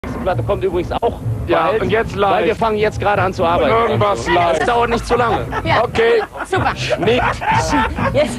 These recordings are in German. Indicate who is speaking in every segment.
Speaker 1: Die Platte kommt übrigens auch
Speaker 2: Ja,
Speaker 1: bald,
Speaker 2: und jetzt live.
Speaker 1: weil wir fangen jetzt gerade an zu arbeiten.
Speaker 2: Irgendwas live.
Speaker 1: Das dauert nicht zu lange.
Speaker 3: Ja.
Speaker 2: Okay.
Speaker 3: Super.
Speaker 2: Nicht.
Speaker 3: Yes.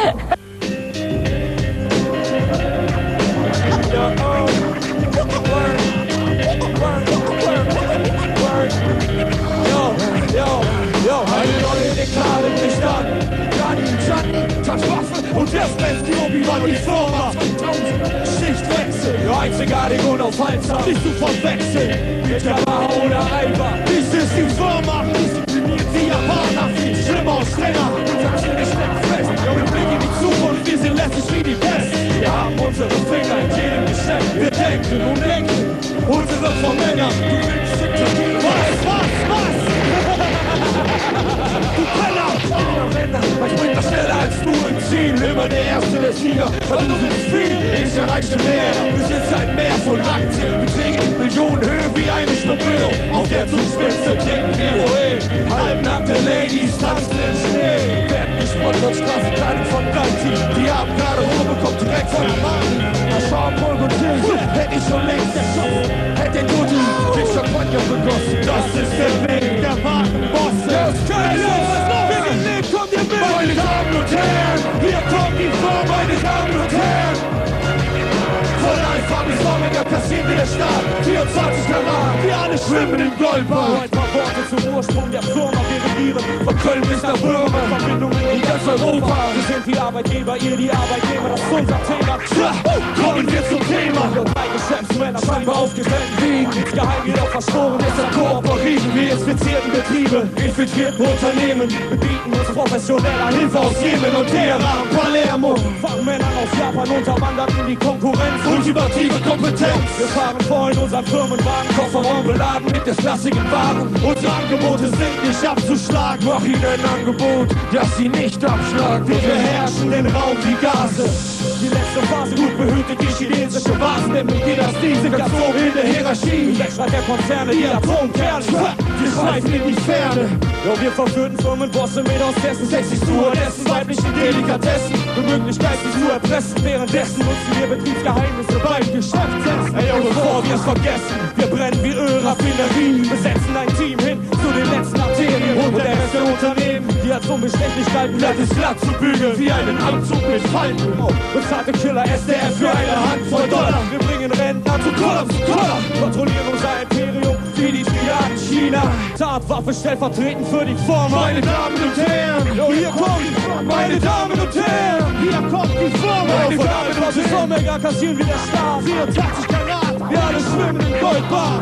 Speaker 4: Eine neue Dekade bricht an. Gianni, Tatwaffe und erst wenn die Obi-Wan die Firma 2000 Schichtwechsel, einzigartig und unaufhaltsam, nicht zu verwechseln mit Yamaha oder Aiwa. Dies ist die Firma, diszipliniert die Japaner, viel schlimmer und strenger. Wir stecken fest, ja, wir blicken in die Zukunft, wir sind lässig wie die Pest. Wir haben unsere Finger in jedem Geschäft, wir denken und denken, unsere von Männern, du willst Diktatur. Was? Du Penner! Ich bin da schneller als du im Ziel. Immer der Erste, der Sieger. Weil du bist viel, ich erreiche mehr. Wir sind ein Meer von Aktien. Wir trinken Millionen Höhe wie eine Spiegelung. Auf der Zugspitze trinken wir wohin. Halbnackte Ladies tanzen im Schnee. Werden gesponsert, Straßenkleidung von Ganti. Die haben gerade Ruhe bekommen, direkt von der Mann. Jean-Paul Gaultier, hätte ich schon längst erschossen. Hätte der Gute den Champagner begossen. Das ist der Weg der Markenbosse. Das ist kein kommt ihr mit? Meine Damen und Herren, hier kommt die Form, meine Damen und Herren. Von Alpha bis Omega kassieren wir der Staat, 24 Karat, wir alle schwimmen im Goldbad. Ein paar Worte zum Ursprung der Firma, wir regieren von Köln bis nach Burma, Verbindungen in ganz Europa. Wir sind die Arbeitgeber, ihr die Arbeitnehmer, das ist unser Thema. Kommen wir zum Thema. Und drei Geschäftsmänner scheinbar aufgestellt wiegen. Insgeheim jedoch verschworen, deshalb kooperieren wir infizierten Betriebe, infiltrierten Unternehmen. Wir bieten uns professioneller Hilfe aus Jemen und Teheran, Palermo. Fachmännern aus Japan unterwanderten die Konkurrenz. Ultimative Kompetenz. Wir fahren vor in unseren Firmenwagen, Kofferraum beladen mit des klassischen Waren. Unsere Angebote sind nicht abzuschlagen. Mach ihnen ein Angebot, dass sie nicht abschlagen. Wir beherrschen den Raum wie Gase. Die letzte Phase gut behütet, die chinesische Vasendemokratie sind ganz oben in der Hierarchie. Im Wettstreit der Konzerne, die Atomkerne. Wir schweifen in die Ferne. Ja, wir verführten Firmenbosse mit aus dessen sexy Stewardessen, weiblichen Delikatessen und Möglichkeit, sie zu erpressen. Währenddessen nutzen wir Betriebsgeheimnisse beim Geschäftsessen. Ey, bevor wir es vergessen, wir brennen wie Ölraffinerien, besetzen ein Team hin zu den letzten Arterien. Und der Rest der Unternehmen, die hat Unbestechlichkeiten, das ist glatt zu bügeln wie einen Anzug mit Falten. Bezahlte Killer SDF für eine Handvoll Dollar. Wir bringen Rentner zu Kollaps, kontrollieren unser Imperium wie die Triaden China. Tatwaffe stellvertretend für die Firma. Meine Damen und Herren, oh, hier kommt, meine Damen und Herren, hier kommt die Firma. Meine Damen und Herren, Omega kassieren wir der Staat. 24 Karat, wir alle schwimmen im Goldbad.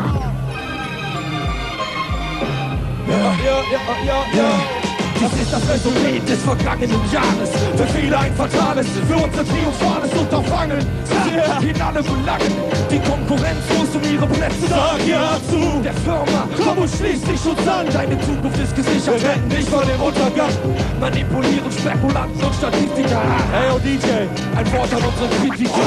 Speaker 4: Ja. Das ist das Resümee des vergangenen Jahres. Für viele ein fatales, für uns ein triumphales Unterfangen. In allen Belangen, die Konkurrenz muss um ihre Plätze. Sag ja zu der Firma, komm und schließ dich uns an. Deine Zukunft ist gesichert, retten dich vor dem Untergang. Manipulieren Spekulanten und Statistiker. Hey, oh DJ, ein Wort an unsere Kritiker.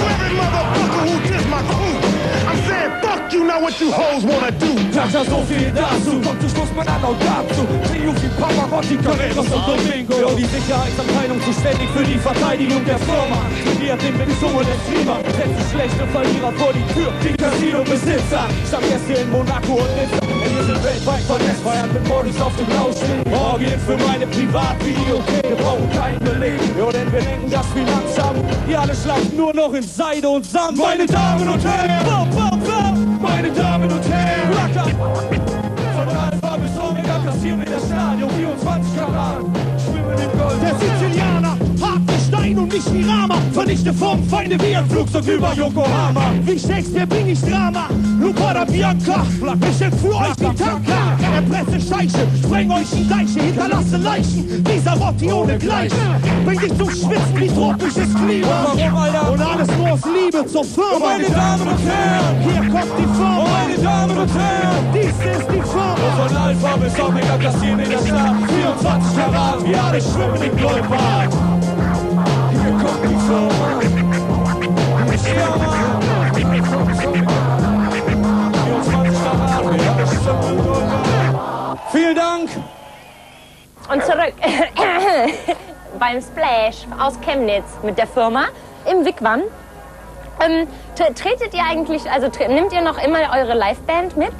Speaker 4: You know what you hoes wanna do. Klatscher so viel dazu, kommt zum Schluss mein Anlaut dazu. Triumph wie Pavarotti, Carreras und Domingo. Ja, die Sicherheitsabteilung zuständig für die Verteidigung der Firma. Studiert den Bezungen des Klima, setzt schlechte Verlierer vor die Tür. Die Casino-Besitzer, Stammgäste in Monaco und Nizza. Wir sind weltweit vernetzt, feiern mit Modus auf dem Lauschsteg. Orgien für meine Privatvideo, wir brauchen keinen Beleg. Ja, denn wir denken, das Finanzamt, die alle schlafen nur noch in Seide und Samt. Meine Damen und Herren, meine Damen und Herren, von Alpha bis Omega kassieren wir das Stadion, 24 Karat, schwimmen im Gold. Der Sizilianer, hart wie Stein und nicht wie Rama, vernichte vom Feinde wie ein Flugzeug über Yokohama. Wie Shakespeare bring ich Drama, Lupada Bianca, ich entführ euch wie Tanker. Erpresse Scheiche, spreng euch in Deiche, hinterlasse Leichen, dieser Rotti ohne Gleichen. Bring dich zum Schwitzen wie tropisches Klima. Und alles nur aus Liebe zur Firma. Meine Damen und Herren, hier kommt die Firma. Meine Damen und Herren, dies ist die Firma. Und von Alpha bis Omega kassieren in der Stadt 24 Karat, wir alle schwimmen im Goldbad. Hier kommt die Firma. Alpha bis Omega, 24 Karat, wir alle schwimmen im Goldbad. Vielen Dank.
Speaker 3: Und zurück beim Splash aus Chemnitz mit der Firma im Wigwam. Tretet ihr eigentlich, also nehmt ihr noch immer eure Liveband mit?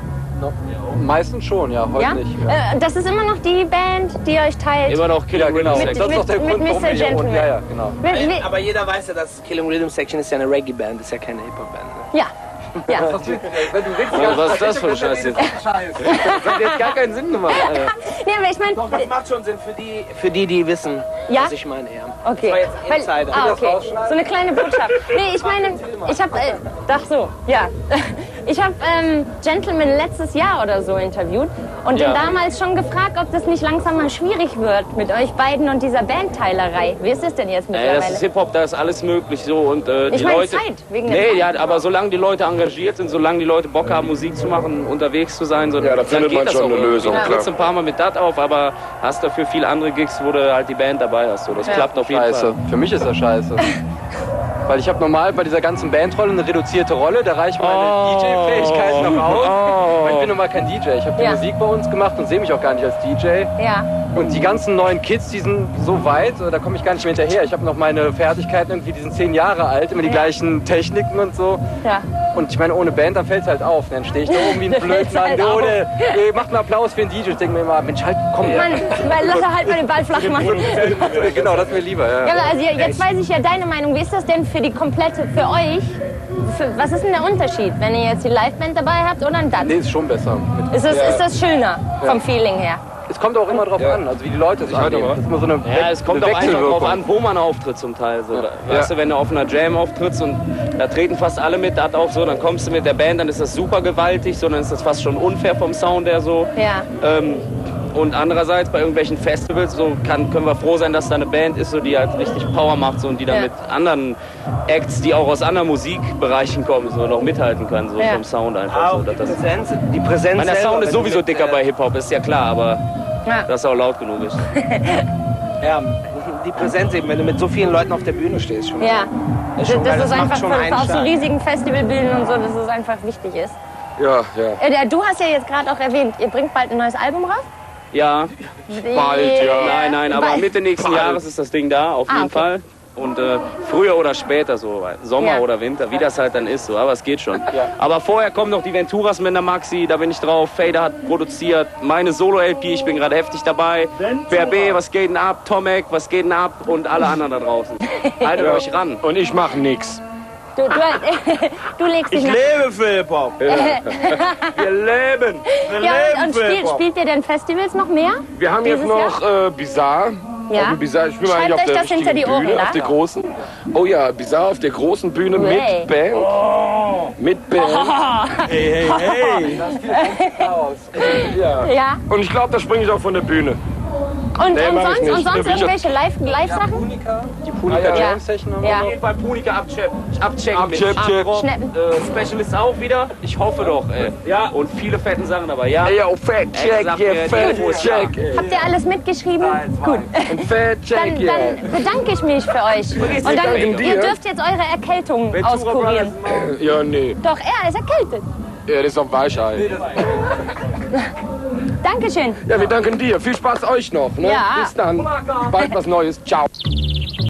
Speaker 2: Meistens schon, ja, heute
Speaker 3: Ja?
Speaker 2: nicht. Ja.
Speaker 3: Das ist immer noch die Band, die euch teilt?
Speaker 1: Immer noch Killing
Speaker 2: Genau.
Speaker 1: Rhythm
Speaker 2: Das
Speaker 1: Section.
Speaker 2: ist auch der
Speaker 3: mit
Speaker 2: Grund, warum
Speaker 3: Mr.
Speaker 2: wir hier wohnen.
Speaker 3: Gentleman.
Speaker 2: Ja, ja, genau.
Speaker 5: Aber jeder weiß ja, dass Killing Rhythm Section ist ja eine Reggae-Band, ist ja keine Hip-Hop-Band. Ne?
Speaker 3: Ja. Ja.
Speaker 2: Wenn du redest,
Speaker 1: Oh, was ist das für ein Scheiß jetzt?
Speaker 2: Das hat jetzt gar keinen Sinn gemacht, Alter.
Speaker 3: Nee, aber ich meine.
Speaker 5: Doch, das macht schon Sinn für die wissen,
Speaker 3: Ja?
Speaker 5: was ich meine, ja.
Speaker 3: Okay.
Speaker 5: Das war jetzt Insider.
Speaker 3: Okay. So eine kleine Botschaft. Nee, ich meine, ich habe, ach so, ja. Ich habe Gentleman letztes Jahr oder so interviewt und
Speaker 1: Ja.
Speaker 3: den damals schon gefragt, ob das nicht langsam mal schwierig wird mit euch beiden und dieser Bandteilerei. Wie ist es denn jetzt mittlerweile?
Speaker 1: Das ist Hip-Hop, da ist alles möglich so und die
Speaker 3: Ich meine
Speaker 1: Leute.
Speaker 3: Zeit, wegen der
Speaker 1: Nee,
Speaker 3: Zeit.
Speaker 1: ja, aber solange die Leute engagiert sind, solange die Leute Bock haben, Musik zu machen, unterwegs zu sein, so,
Speaker 6: Ja, da
Speaker 1: dann
Speaker 6: findet
Speaker 1: geht
Speaker 6: man
Speaker 1: das
Speaker 6: schon
Speaker 1: auch
Speaker 6: eine
Speaker 1: irgendwie.
Speaker 6: Lösung,
Speaker 1: Dann
Speaker 6: klar.
Speaker 1: trittst du ein paar Mal mit dat auf, aber hast dafür viele andere Gigs, wo du halt die Band dabei hast. So. Das klappt auf jeden
Speaker 2: Scheiße.
Speaker 1: Fall.
Speaker 2: Für mich ist das scheiße. Weil ich habe normal bei dieser ganzen Bandrolle eine reduzierte Rolle, da reichen meine DJ-Fähigkeiten noch aus. Aber ich bin normal kein DJ. Ich habe die
Speaker 3: Ja.
Speaker 2: Musik bei uns gemacht und sehe mich auch gar nicht als DJ.
Speaker 3: Ja.
Speaker 2: Und die ganzen neuen Kids, die sind so weit, da komme ich gar nicht mehr hinterher. Ich habe noch meine Fertigkeiten irgendwie, die sind 10 Jahre alt, immer die gleichen Techniken und so.
Speaker 3: Ja.
Speaker 2: Und ich meine, ohne Band, dann fällt es halt auf. Dann stehe ich da oben wie ein
Speaker 3: Dann fällt's
Speaker 2: Blödmann.
Speaker 3: halt
Speaker 2: Ohne, macht einen Applaus für den DJ. Ich denke mir immer, Mensch, halt, komm.
Speaker 3: Mann, weil lass er halt mal den Ball flach machen.
Speaker 2: Genau, das ist mir lieber. Ja.
Speaker 3: Ja, aber also jetzt weiß ich ja deine Meinung. Wie ist das denn für die komplette, für euch? Was ist denn der Unterschied, wenn ihr jetzt die Liveband dabei habt oder ein DAT?
Speaker 2: Nee, ist schon besser.
Speaker 3: Ist das schöner vom Feeling her?
Speaker 2: Es kommt auch immer drauf an, also wie die Leute es annehmen. Das ist immer so eine
Speaker 1: Ja, es kommt
Speaker 2: eine
Speaker 1: auch einfach drauf
Speaker 2: Wechselwirkung.
Speaker 1: an, wo man auftritt zum Teil. So. Weißt du, wenn du auf einer Jam auftrittst und da treten fast alle mit dat auf, so, dann kommst du mit der Band, dann ist das super gewaltig, so, dann ist das fast schon unfair vom Sound her so.
Speaker 3: Ja.
Speaker 1: Und andererseits bei irgendwelchen Festivals so können wir froh sein, dass da eine Band ist, so, die halt richtig Power macht so, und die dann
Speaker 3: Ja.
Speaker 1: mit anderen Acts, die auch aus anderen Musikbereichen kommen, so, noch mithalten kann, so
Speaker 3: Ja.
Speaker 1: vom Sound einfach. So, dass das,
Speaker 5: Die Präsenz
Speaker 1: der
Speaker 5: selber,
Speaker 1: Sound ist
Speaker 5: wenn du
Speaker 1: sowieso
Speaker 5: mit,
Speaker 1: dicker bei Hip-Hop, ist ja klar, aber
Speaker 3: Ja.
Speaker 1: dass er auch laut genug ist.
Speaker 5: Ja, die Präsenz eben, wenn du mit so vielen Leuten auf der Bühne stehst. Schon.
Speaker 3: Ja.
Speaker 5: Das ist schon geil,
Speaker 3: Das
Speaker 5: das
Speaker 3: ist
Speaker 5: macht
Speaker 3: einfach
Speaker 5: schon einen
Speaker 3: auf so
Speaker 5: stark.
Speaker 3: riesigen Festivalbühnen und so, dass es einfach wichtig ist.
Speaker 6: Ja, ja.
Speaker 3: Du hast ja jetzt gerade auch erwähnt, ihr bringt bald ein neues Album raus?
Speaker 1: Ja,
Speaker 6: Bald, ja.
Speaker 1: nein, aber
Speaker 3: Bald.
Speaker 1: Mitte nächsten
Speaker 6: Bald.
Speaker 1: Jahres ist das Ding da, auf jeden
Speaker 3: okay.
Speaker 1: Fall. Und früher oder später, so Sommer
Speaker 3: Ja.
Speaker 1: oder Winter, wie das halt dann ist, so, aber es geht schon. Aber vorher kommen noch die Venturas mit der Maxi, da bin ich drauf. Fader hat produziert, meine Solo-LP, ich bin gerade heftig dabei. BRB, was geht denn ab? Tomek, was geht denn ab? Und alle anderen da draußen. Haltet euch ran.
Speaker 6: Und ich mach nix.
Speaker 3: Du legst dich
Speaker 5: Ich
Speaker 3: nach...
Speaker 5: lebe für Hip-Hop.
Speaker 1: Wir leben!
Speaker 3: Ja, und spielt ihr denn Festivals noch mehr?
Speaker 6: Wir haben jetzt
Speaker 3: Dieses
Speaker 6: noch Bizarre.
Speaker 3: Ja.
Speaker 6: Auf dem Bizarre. Ich bin
Speaker 3: Schreibt
Speaker 6: eigentlich auf
Speaker 3: euch
Speaker 6: der
Speaker 3: das hinter
Speaker 6: richtigen
Speaker 3: die Ohren,
Speaker 6: Bühne,
Speaker 3: da?
Speaker 6: auf der großen. Oh ja, Bizarre auf der großen Bühne
Speaker 3: Hey.
Speaker 6: mit Band. Mit Band.
Speaker 5: Hey, hey, hey.
Speaker 3: Ja.
Speaker 6: Und ich glaube, da springe ich auch von der Bühne.
Speaker 3: Und,
Speaker 6: Nee,
Speaker 3: und
Speaker 6: mach ich
Speaker 3: sonst,
Speaker 6: nicht.
Speaker 3: und sonst
Speaker 6: Ich hab-
Speaker 3: irgendwelche Live-Sachen?
Speaker 2: Die Punika
Speaker 3: Ja.
Speaker 2: Jam Session haben wir
Speaker 3: Ja.
Speaker 2: noch.
Speaker 1: Jeden Fall Punika abchecken mit
Speaker 6: Abcheck.
Speaker 1: Hardrock,
Speaker 3: Schnappen.
Speaker 1: Specialist auch wieder. Ich hoffe doch, ey. Ja, und viele fetten Sachen dabei, ja.
Speaker 6: Ey, yo, Fat Check,
Speaker 1: Exakt,
Speaker 6: yeah,
Speaker 1: die
Speaker 6: Fat
Speaker 1: Info ist
Speaker 6: Check. ey.
Speaker 3: Habt ihr alles mitgeschrieben? Gut.
Speaker 6: Und Fat Check, yeah.
Speaker 3: Dann bedanke ich mich für euch. Und dann,
Speaker 6: danken dir.
Speaker 3: ihr dürft jetzt eure Erkältung auskurieren.
Speaker 6: Ja, nee.
Speaker 3: Doch, er ist erkältet.
Speaker 6: Ja, das ist doch Weichheit.
Speaker 3: Dankeschön.
Speaker 6: Ja, wir danken dir. Viel Spaß euch noch. Ne?
Speaker 3: Ja.
Speaker 6: Bis dann. Bald was Neues. Ciao.